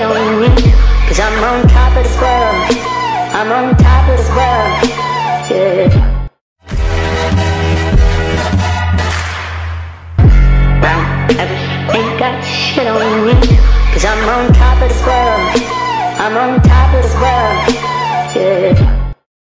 on me, 'cause I'm on top of the world. I'm on top of the world, yeah. Everest ain't got shit on me, 'cause I'm on top of the world. I'm on top of the world, yeah.